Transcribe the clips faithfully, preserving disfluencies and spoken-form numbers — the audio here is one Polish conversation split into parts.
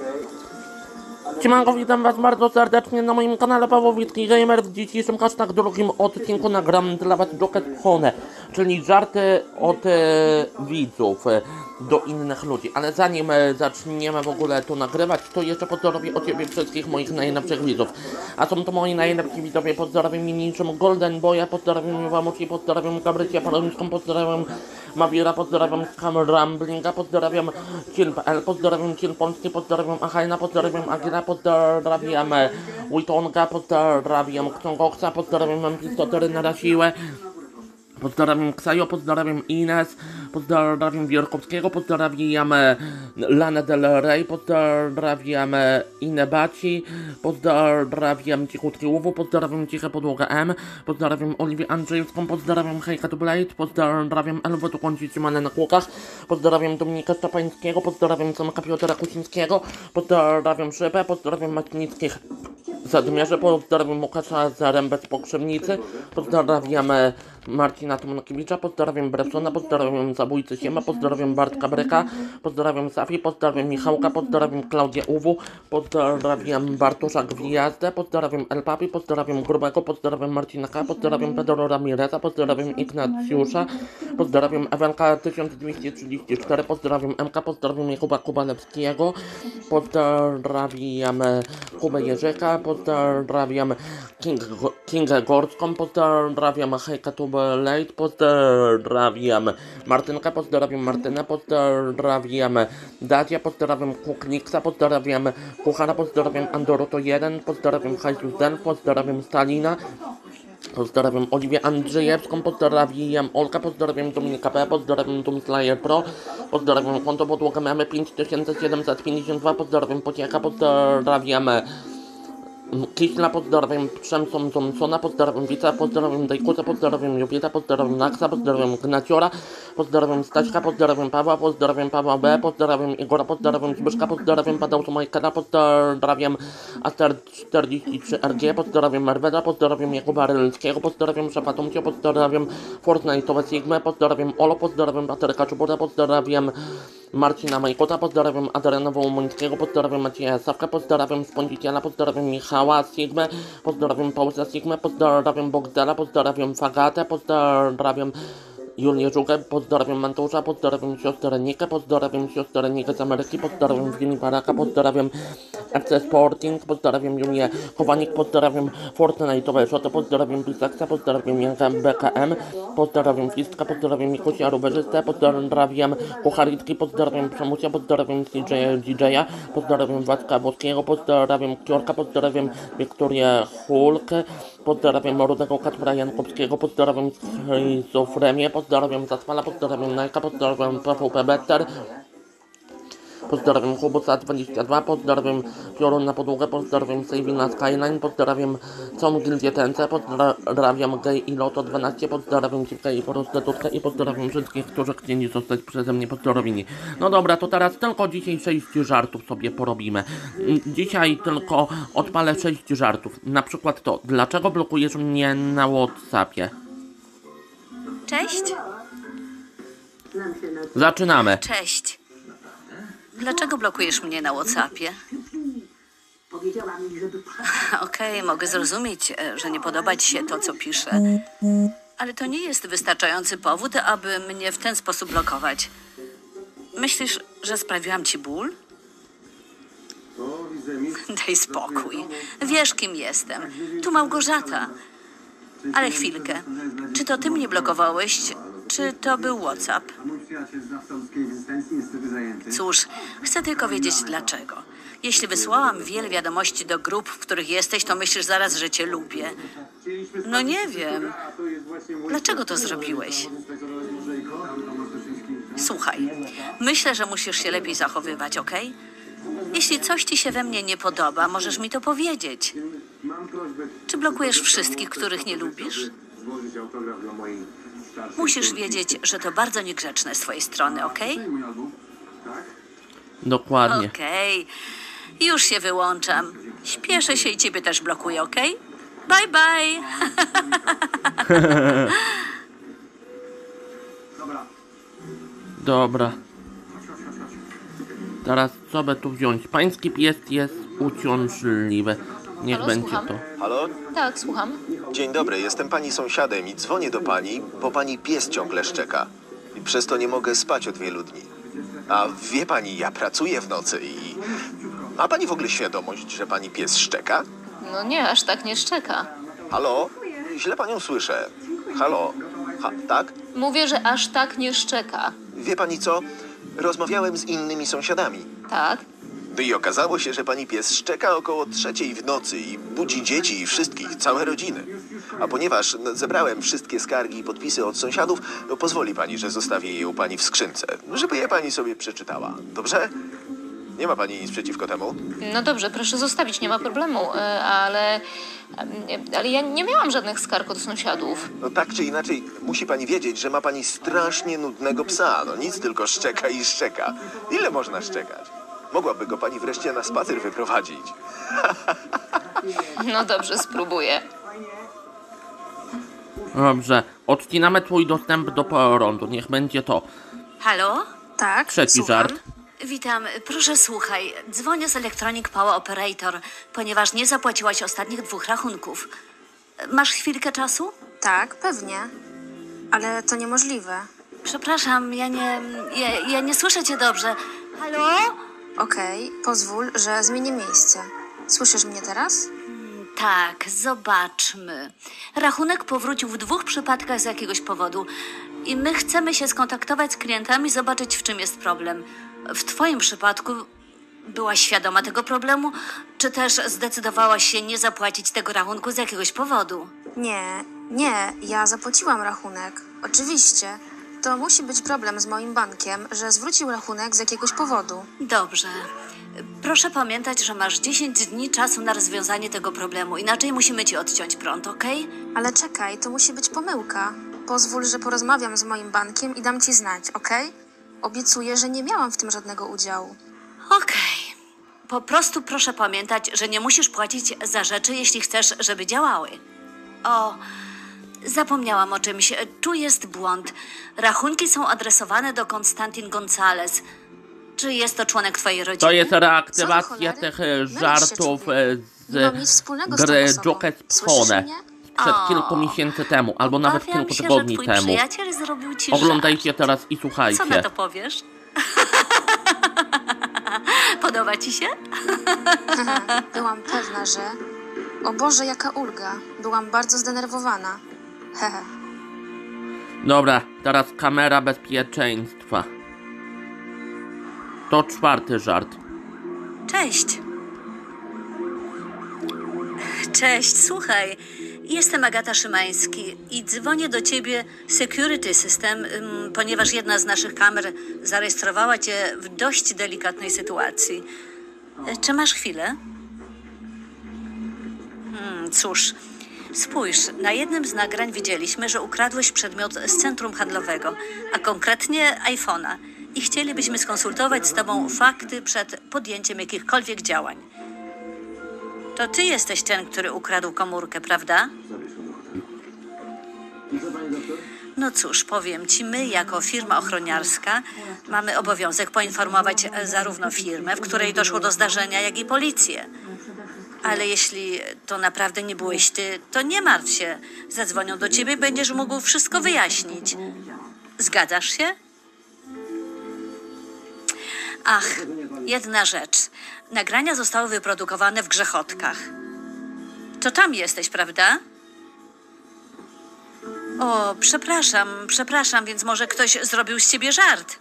Siemanko, witam was bardzo serdecznie na moim kanale Pawłowicki Gamer. W dzisiejszym hashtag drugim odcinku nagram dla was Joke Hone, czyli żarty od e, widzów e, do innych ludzi. Ale zanim e, zaczniemy w ogóle to nagrywać, to jeszcze pozdrowię od ciebie wszystkich moich najlepszych widzów. A są to moi najlepsi widzowie. Pozdrawiam niniejszym Golden Boya, pozdrawiam Wamuci, pozdrawiam Gabrycję Palońską, pozdrawiam Mawira, pozdrawiam Ramblinga, pozdrawiam Ciel.pl, pozdrawiam Ciel Polski, pozdrawiam Achajna, pozdrawiam Agira, pozdrawiam Witonga, pozdrawiam Ksiągoksa, pozdrawiam Ampistotery na siłę, pozdrawiam Ksajo, pozdrawiam Ines, pozdrawiam Wierkowskiego, pozdrawiam Lana Del Rey, pozdrawiam Inebaci, pozdrawiam Cichutki Łowu, pozdrawiam Ciche Podłoga M, pozdrawiam Oliwię Andrzejewską, pozdrawiam Hejka to Blade, pozdrawiam Elwę tu kończy trzymane na kłukach, pozdrawiam Dominika Szczepańskiego, pozdrawiam Tomka Piotra Kusińskiego, pozdrawiam Szybę, pozdrawiam Maćnickich Zadmierze, pozdrawiam Łukasza Zarębę z Pokrzewnicy, pozdrawiam Marcina Tomkiewicza, pozdrawiam Brewsona, pozdrawiam Zabójcy Siema, pozdrawiam Bartka Bryka, pozdrawiam Safi, pozdrawiam Michałka, pozdrawiam Klaudię Uwu, pozdrawiam Bartosza Gwiazdę, pozdrawiam El Papi, pozdrawiam Grubego, pozdrawiam Marcina K, pozdrawiam Pedro Ramireza, pozdrawiam Ignacjusza, pozdrawiam Ewenka tysiąc dwieście trzydzieści cztery, pozdrawiam M K, pozdrawiam Jakuba Kubalewskiego, pozdrawiam Kubę Jerzyka, pozdrawiam King, Kingę Gorską, pozdrawiam Hejka to Blade, pozdrawiam Martynkę, pozdrawiam Martynę, pozdrawiam Dacia, pozdrawiam Kukniksa, pozdrawiam Kuchara, pozdrawiam Andoroto jeden, pozdrawiam Hajsus Den, pozdrawiam Stalina, pozdrawiam Oliwię Andrzejewską, pozdrawiam Olka, pozdrawiam Dominika P, pozdrawiam Doomslayer Pro, pozdrawiam Konto Podłoga Mamy pięć tysięcy siedemset pięćdziesiąt dwa, pozdrawiam Pociecha, pozdrawiam Kiśla, pozdrawiam Przemson Thompsona, pozdrawiam Wica, pozdrawiam Dejkusa, pozdrawiam Jubieta, pozdrawiam Naksa, pozdrawiam Gnaciora, pozdrawiam Staśka, pozdrawiam Pawła, pozdrawiam Pawła B, pozdrawiam Igora, pozdrawiam Zbyszka, pozdrawiam Padałcu Majkera, pozdrawiam Aster czterdzieści trzy R G, pozdrawiam Marweda, pozdrawiam Jakuba Rylskiego, pozdrawiam Szefa Tomcio, pozdrawiam Fortnite'owe Sigmę, pozdrawiam Olo, pozdrawiam Patryka Czubura, pozdrawiam Marcina Majkota, pozdrawiam Adriana Wołomońskiego, pozdrawiam Macieja Sawka, pozdrawiam Spądziciela, pozdrawiam Michała Sigmę, pozdrawiam Pausa Sigmę, pozdrawiam Bogdana, pozdrawiam Fagatę, pozdrawiam Julię Żugę, pozdrawiam Mantusza, pozdrawiam siostrę Nikę, pozdrawiam siostrę Nikę z Ameryki, pozdrawiam Wini Baraka, pozdrawiam F C Sporting, pozdrawiam Julię Kowanik, pozdrawiam Fortnite'owe Szoty, pozdrawiam Pisaksa, pozdrawiam Janka B K M, pozdrawiam Fistka, pozdrawiam Mikusia Rowerzystę, pozdrawiam Kucharitki, pozdrawiam Przemusia, pozdrawiam D J-a, pozdrawiam Władka Włoskiego, pozdrawiam Kciorka, pozdrawiam Wiktorię Hulkę, pozdrawiam Rudego Kacpra Jankowskiego, pozdrawiam Schizofrenię, pozdrawiam Zasfala, pozdrawiam Najka, pozdrawiam P V P Better, pozdrawiam Hubusa dwadzieścia dwa, pozdrawiam Piorun na podłogę, pozdrawiam Savina Skyline, pozdrawiam całą Gildię T N C, pozdrawiam Gay i Loto dwanaście, pozdrawiam Ciwkę i Prostytutkę i pozdrawiam wszystkich, którzy chcieli zostać przeze mnie pozdrowieni. No dobra, to teraz tylko dzisiaj sześć żartów sobie porobimy. Dzisiaj tylko odpalę sześć żartów. Na przykład to, dlaczego blokujesz mnie na WhatsAppie? Cześć. Zaczynamy. Cześć. Dlaczego blokujesz mnie na WhatsAppie? Okej, okay, mogę zrozumieć, że nie podoba ci się to, co piszę. Ale to nie jest wystarczający powód, aby mnie w ten sposób blokować. Myślisz, że sprawiłam ci ból? Daj spokój. Wiesz, kim jestem. Tu Małgorzata. Ale chwilkę. Czy to ty mnie blokowałeś, czy to był WhatsApp? Cóż, chcę tylko wiedzieć dlaczego. Jeśli wysłałam wiele wiadomości do grup, w których jesteś, to myślisz zaraz, że cię lubię. No nie wiem. Dlaczego to zrobiłeś? Słuchaj, myślę, że musisz się lepiej zachowywać, okej? Jeśli coś ci się we mnie nie podoba, możesz mi to powiedzieć. Czy blokujesz wszystkich, których nie lubisz? Musisz wiedzieć, że to bardzo niegrzeczne z twojej strony, okej? Dokładnie. Okej. Już się wyłączam. Śpieszę się i ciebie też blokuję, okej? Bye, bye. Dobra. Teraz co by tu wziąć? Pański pies jest uciążliwy. Niech Halo, będzie słucham? to. Halo? Tak, słucham. Dzień dobry, jestem pani sąsiadem i dzwonię do pani, bo pani pies ciągle szczeka. I przez to nie mogę spać od wielu dni. A wie pani, ja pracuję w nocy i... Ma pani w ogóle świadomość, że pani pies szczeka? No nie, aż tak nie szczeka. Halo? Źle panią słyszę. Halo? Ha, tak? Mówię, że aż tak nie szczeka. Wie pani co? Rozmawiałem z innymi sąsiadami. Tak? No i okazało się, że pani pies szczeka około trzeciej w nocy i budzi dzieci i wszystkich, całe rodziny. A ponieważ no, zebrałem wszystkie skargi i podpisy od sąsiadów, no pozwoli pani, że zostawię je u pani w skrzynce, żeby je pani sobie przeczytała. Dobrze? Nie ma pani nic przeciwko temu? No dobrze, proszę zostawić, nie ma problemu, e, ale... e, Ale ja nie miałam żadnych skarg od sąsiadów. No tak czy inaczej, musi pani wiedzieć, że ma pani strasznie nudnego psa. No nic, tylko szczeka i szczeka. Ile można szczekać? Mogłaby go pani wreszcie na spacer wyprowadzić. No dobrze, spróbuję. Dobrze, odcinamy twój dostęp do prądu. Niech będzie to. Halo? Tak, Trzeci słucham. żart. Witam. Proszę słuchaj. Dzwonię z Electronic Power Operator, ponieważ nie zapłaciłaś ostatnich dwóch rachunków. Masz chwilkę czasu? Tak, pewnie. Ale to niemożliwe. Przepraszam, ja nie... Ja, ja nie słyszę cię dobrze. Halo? Okej, pozwól, że zmienię miejsce. Słyszysz mnie teraz? Tak, zobaczmy. Rachunek powrócił w dwóch przypadkach z jakiegoś powodu. I my chcemy się skontaktować z klientami, zobaczyć, w czym jest problem. W twoim przypadku byłaś świadoma tego problemu, czy też zdecydowałaś się nie zapłacić tego rachunku z jakiegoś powodu? Nie, nie, ja zapłaciłam rachunek. Oczywiście. To musi być problem z moim bankiem, że zwrócił rachunek z jakiegoś powodu. Dobrze. Proszę pamiętać, że masz dziesięć dni czasu na rozwiązanie tego problemu, inaczej musimy ci odciąć prąd, okej? Ale czekaj, to musi być pomyłka. Pozwól, że porozmawiam z moim bankiem i dam ci znać, okej? Obiecuję, że nie miałam w tym żadnego udziału. Okej. Po prostu proszę pamiętać, że nie musisz płacić za rzeczy, jeśli chcesz, żeby działały. O, zapomniałam o czymś. Tu jest błąd. Rachunki są adresowane do Konstantin Gonzalez. Czy jest to członek twojej rodziny? To jest Co do reaktywacja cholery? tych e, Mylisz się, żartów człowieku. e, Nie mam nic z wspólnego z tą gry osobą. Joker Słyszysz Phone mnie? sprzed O, kilku miesięcy temu, albo nawet Obawiam kilku się, tygodni że twój temu. przyjaciel zrobił ci Oglądajcie żart. teraz i Co na słuchajcie. to powiesz? Podoba ci się? Byłam pewna, że... O Boże, jaka ulga. Byłam bardzo zdenerwowana. Hehe. Dobra, teraz kamera bezpieczeństwa. To czwarty żart. Cześć. Cześć, słuchaj. Jestem Agata Szymański i dzwonię do ciebie Security System, ym, ponieważ jedna z naszych kamer zarejestrowała cię w dość delikatnej sytuacji. E, Czy masz chwilę? Hmm, cóż, spójrz, na jednym z nagrań widzieliśmy, że ukradłeś przedmiot z centrum handlowego, a konkretnie iPhone'a. I chcielibyśmy skonsultować z tobą fakty przed podjęciem jakichkolwiek działań. To ty jesteś ten, który ukradł komórkę, prawda? No cóż, powiem ci, my jako firma ochroniarska mamy obowiązek poinformować zarówno firmę, w której doszło do zdarzenia, jak i policję. Ale jeśli to naprawdę nie byłeś ty, to nie martw się. Zadzwonią do ciebie, będziesz mógł wszystko wyjaśnić. Zgadzasz się? Ach, jedna rzecz. Nagrania zostały wyprodukowane w Grzechotkach. To tam jesteś, prawda? O, przepraszam, przepraszam, więc może ktoś zrobił z ciebie żart.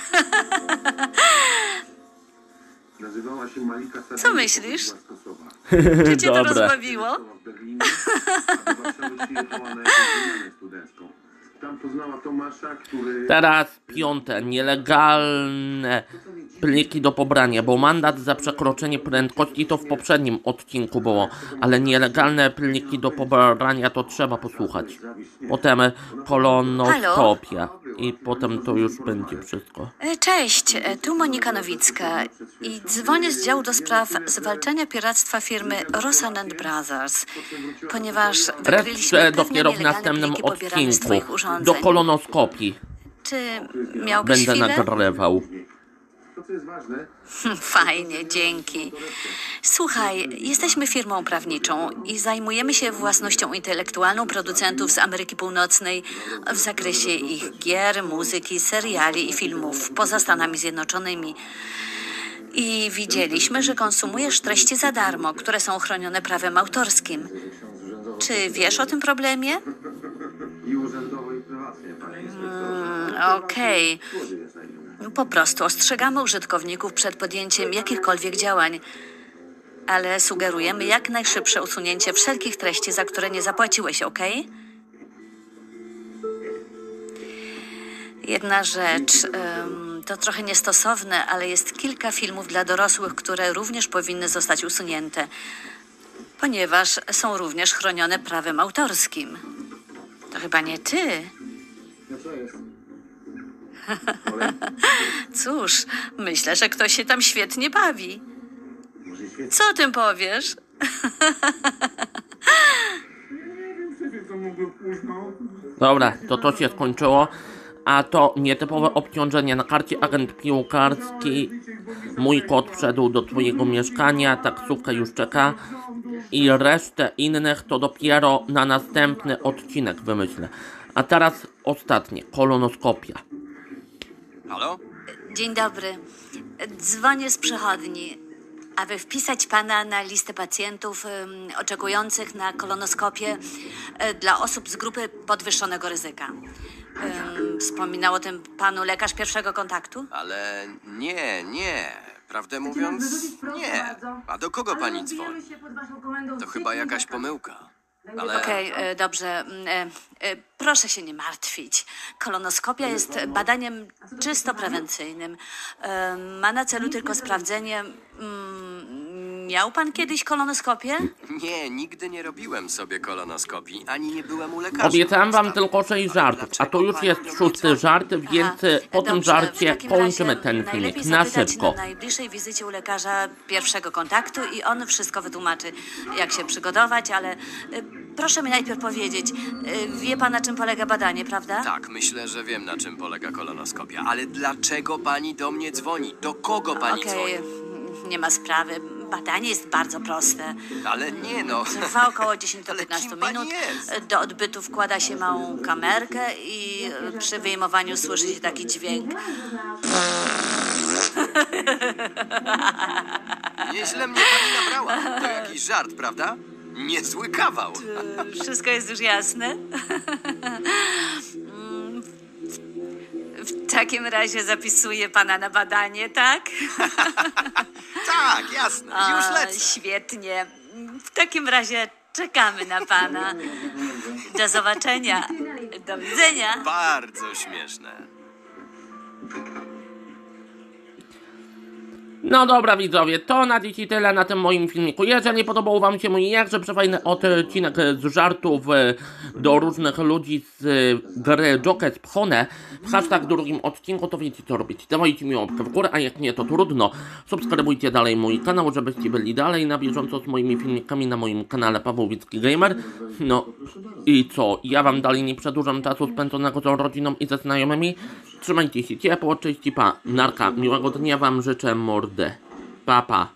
Nazywała się Malika Sadowicz, Co myślisz? była z Kosowa. Czy cię to Dobre. rozbawiło? W Berlinie, a do Warszawy przyjechała na jakąś wymianę studencką. Tam poznała Tomasza, który... Teraz piąte, nielegalne pliki do pobrania, bo mandat za przekroczenie prędkości to w poprzednim odcinku było, ale nielegalne pliki do pobrania to trzeba posłuchać. Potem kolonoskopia i potem to już będzie wszystko. E, Cześć, e, tu Monika Nowicka i dzwonię z działu do spraw zwalczania piractwa firmy Rosan and Brothers, ponieważ wykryliśmy Resztę pewne dopiero w nielegalne następnym pliki pobierane z twoich odcinku. urządzeń. Do kolonoskopii Czy miałbyś będę chwilę? nagrywał. co jest ważne, Fajnie, dzięki. Słuchaj, jesteśmy firmą prawniczą i zajmujemy się własnością intelektualną producentów z Ameryki Północnej w zakresie ich gier, muzyki, seriali i filmów poza Stanami Zjednoczonymi. I widzieliśmy, że konsumujesz treści za darmo, które są chronione prawem autorskim. Czy wiesz o tym problemie? i urzędowo, i prywatnie, panie inspektorze. Okej. Po prostu ostrzegamy użytkowników przed podjęciem jakichkolwiek działań, ale sugerujemy jak najszybsze usunięcie wszelkich treści, za które nie zapłaciłeś, okej? Jedna rzecz, ym, to trochę niestosowne, ale jest kilka filmów dla dorosłych, które również powinny zostać usunięte, ponieważ są również chronione prawem autorskim. To chyba nie ty. No co jest? Cóż, myślę, że ktoś się tam świetnie bawi. Może świetnie. Co o tym powiesz? Co mógłby pójść, no? Dobra, to to się skończyło. A to nietypowe obciążenie na karcie agent piłkarski. Mój kot wszedł do twojego mieszkania, taksówka już czeka. I resztę innych to dopiero na następny odcinek wymyślę. A teraz ostatnie, kolonoskopia. Halo? Dzień dobry. Dzwonię z przychodni, aby wpisać pana na listę pacjentów ym, oczekujących na kolonoskopię y, dla osób z grupy podwyższonego ryzyka. Ym, wspominał o tym panu lekarz pierwszego kontaktu? Ale nie, nie. Prawdę mówiąc, nie. A do kogo pani dzwoni? To chyba jakaś pomyłka. Ale Okej, y, dobrze. Y, y, proszę się nie martwić. Kolonoskopia jest badaniem czysto prewencyjnym. Y, ma na celu tylko sprawdzenie... Mm, miał pan kiedyś kolonoskopię? nie, nigdy nie robiłem sobie kolonoskopii, ani nie byłem u lekarza. Obiecałem wam Ostatnio. tylko sześć Ale żartów, a dlaczego to już pani jest do mnie szósty dzwoni? żart, więc Aha, po tym dobrze, żarcie w takim kończymy razie ten najlepiej filmik na zapytać szybko. na najbliższej wizycie u lekarza pierwszego kontaktu i on wszystko wytłumaczy, jak się przygotować, ale y, proszę mi najpierw powiedzieć, y, wie pan, na czym polega badanie, prawda? Tak, myślę, że wiem, na czym polega kolonoskopia. Ale dlaczego pani do mnie dzwoni? Do kogo pani Okej, dzwoni? nie ma sprawy. Badanie jest bardzo proste. Ale nie no. Trwa około dziesięć do Ale piętnastu kim pani minut. jest? Do odbytu wkłada się małą kamerkę i y, przy wyjmowaniu słyszy się taki dźwięk. Nieźle mnie pani nabrała. To jakiś żart, prawda? Niezły kawał. Wszystko jest już jasne? W takim razie zapisuję pana na badanie, tak? Tak, jasne. Już A, lecę. świetnie. W takim razie czekamy na pana. Do zobaczenia. Do widzenia. Bardzo śmieszne. No dobra widzowie, to na dziś tyle na tym moim filmiku. Jeżeli podobał wam się mój jakże przefajny odcinek z żartów e, do różnych ludzi z e, gry Joker Pchone w hashtag drugim odcinku, to wiecie co robić. Dawajcie mi łapkę w górę, a jak nie to trudno. Subskrybujcie dalej mój kanał, żebyście byli dalej na bieżąco z moimi filmikami na moim kanale Paweł Wicki Gamer. No i co, ja wam dalej nie przedłużam czasu spędzonego z rodziną i ze znajomymi. Trzymajcie się ciepło, cześć i pa, narka, miłego dnia wam życzę mordy. Pa, pa.